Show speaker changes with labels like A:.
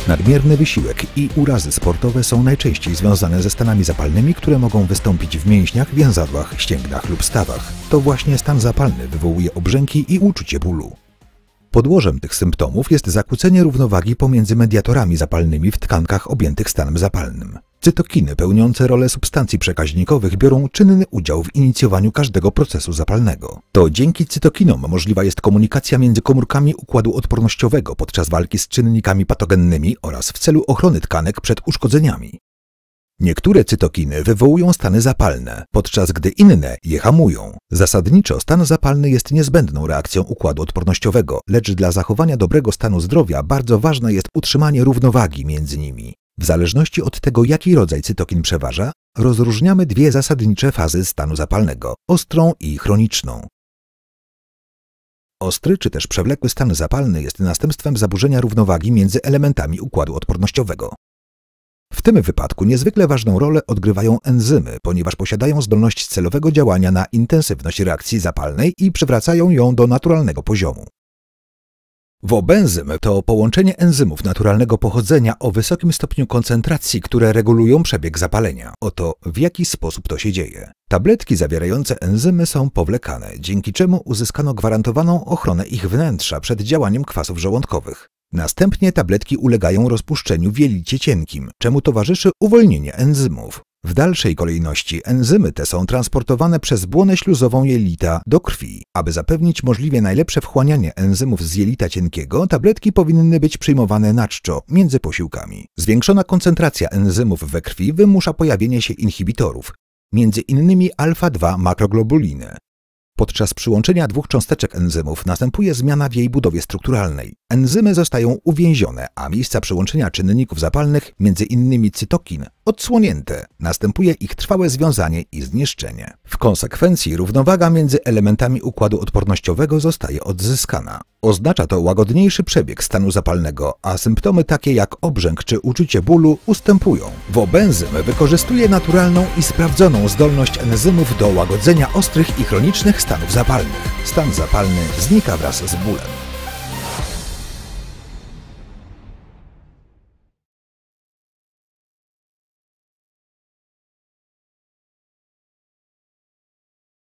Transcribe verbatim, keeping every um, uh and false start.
A: Nadmierny wysiłek i urazy sportowe są najczęściej związane ze stanami zapalnymi, które mogą wystąpić w mięśniach, więzadłach, ścięgnach lub stawach. To właśnie stan zapalny wywołuje obrzęki i uczucie bólu. Podłożem tych symptomów jest zakłócenie równowagi pomiędzy mediatorami zapalnymi w tkankach objętych stanem zapalnym. Cytokiny pełniące rolę substancji przekaźnikowych biorą czynny udział w inicjowaniu każdego procesu zapalnego. To dzięki cytokinom możliwa jest komunikacja między komórkami układu odpornościowego podczas walki z czynnikami patogennymi oraz w celu ochrony tkanek przed uszkodzeniami. Niektóre cytokiny wywołują stany zapalne, podczas gdy inne je hamują. Zasadniczo stan zapalny jest niezbędną reakcją układu odpornościowego, lecz dla zachowania dobrego stanu zdrowia bardzo ważne jest utrzymanie równowagi między nimi. W zależności od tego, jaki rodzaj cytokin przeważa, rozróżniamy dwie zasadnicze fazy stanu zapalnego – ostrą i chroniczną. Ostry czy też przewlekły stan zapalny jest następstwem zaburzenia równowagi między elementami układu odpornościowego. W tym wypadku niezwykle ważną rolę odgrywają enzymy, ponieważ posiadają zdolność celowego działania na intensywność reakcji zapalnej i przywracają ją do naturalnego poziomu. Wobenzym to połączenie enzymów naturalnego pochodzenia o wysokim stopniu koncentracji, które regulują przebieg zapalenia. Oto w jaki sposób to się dzieje. Tabletki zawierające enzymy są powlekane, dzięki czemu uzyskano gwarantowaną ochronę ich wnętrza przed działaniem kwasów żołądkowych. Następnie tabletki ulegają rozpuszczeniu w jelicie cienkim, czemu towarzyszy uwolnienie enzymów. W dalszej kolejności enzymy te są transportowane przez błonę śluzową jelita do krwi. Aby zapewnić możliwie najlepsze wchłanianie enzymów z jelita cienkiego, tabletki powinny być przyjmowane na czczo, między posiłkami. Zwiększona koncentracja enzymów we krwi wymusza pojawienie się inhibitorów, między innymi alfa dwa makroglobuliny. Podczas przyłączenia dwóch cząsteczek enzymów następuje zmiana w jej budowie strukturalnej. Enzymy zostają uwięzione, a miejsca przyłączenia czynników zapalnych, między innymi cytokin, odsłonięte. Następuje ich trwałe związanie i zniszczenie. W konsekwencji równowaga między elementami układu odpornościowego zostaje odzyskana. Oznacza to łagodniejszy przebieg stanu zapalnego, a symptomy takie jak obrzęk czy uczucie bólu ustępują. Wobenzym wykorzystuje naturalną i sprawdzoną zdolność enzymów do łagodzenia ostrych i chronicznych stanów zapalnych. Stan zapalny znika wraz z bólem.